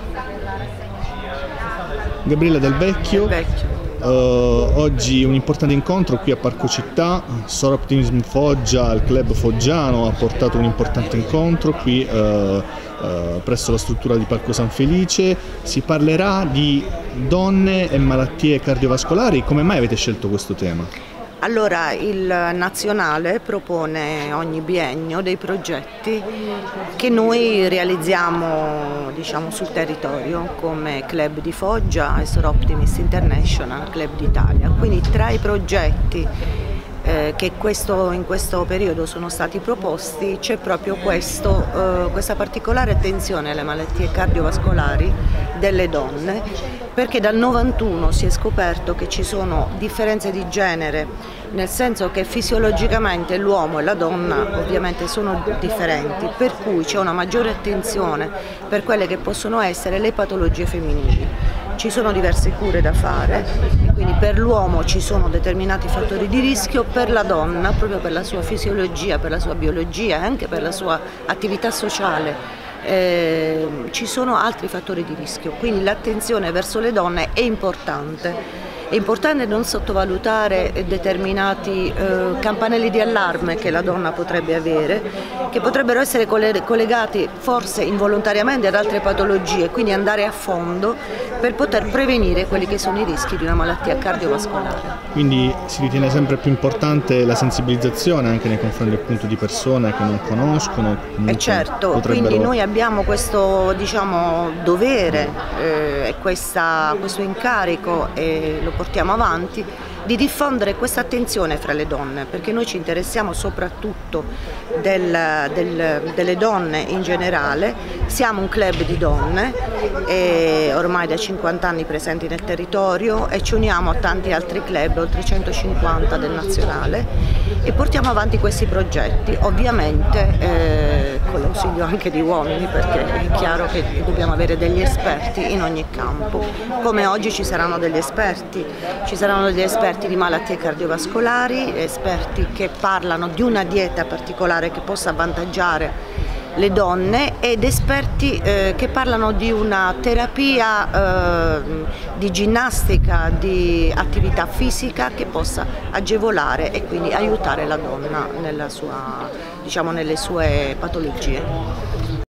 Gabriella Del Vecchio. Oggi un importante incontro qui a Parco Città. Soroptimism Foggia, il club foggiano, ha portato un importante incontro qui presso la struttura di Parco San Felice. Si parlerà di donne e malattie cardiovascolari. Come mai avete scelto questo tema? Allora, il Nazionale propone ogni biennio dei progetti che noi realizziamo, diciamo, sul territorio come Club di Foggia e Soroptimist International Club d'Italia. Quindi tra i progetti che in questo periodo sono stati proposti c'è proprio questa particolare attenzione alle malattie cardiovascolari delle donne, perché dal 91 si è scoperto che ci sono differenze di genere, nel senso che fisiologicamente l'uomo e la donna ovviamente sono differenti, per cui c'è una maggiore attenzione per quelle che possono essere le patologie femminili. Ci sono diverse cure da fare, quindi per l'uomo ci sono determinati fattori di rischio, per la donna, proprio per la sua fisiologia, per la sua biologia e anche per la sua attività sociale, ci sono altri fattori di rischio, quindi l'attenzione verso le donne è importante. È importante non sottovalutare determinati campanelli di allarme che la donna potrebbe avere, che potrebbero essere collegati forse involontariamente ad altre patologie, quindi andare a fondo per poter prevenire quelli che sono i rischi di una malattia cardiovascolare. Quindi si ritiene sempre più importante la sensibilizzazione anche nei confronti appunto di persone che non conoscono. Certo, quindi noi abbiamo questo, diciamo, dovere e questo incarico, e lo portiamo avanti, di diffondere questa attenzione fra le donne, perché noi ci interessiamo soprattutto delle donne in generale. Siamo un club di donne, ormai da 50 anni presenti nel territorio, e ci uniamo a tanti altri club, oltre 150 del Nazionale, e portiamo avanti questi progetti, ovviamente con l'ausilio anche di uomini, perché è chiaro che dobbiamo avere degli esperti in ogni campo. Come oggi ci saranno degli esperti di malattie cardiovascolari, esperti che parlano di una dieta particolare che possa avvantaggiare le donne, ed esperti che parlano di una terapia di ginnastica, di attività fisica che possa agevolare e quindi aiutare la donna nelle sue patologie.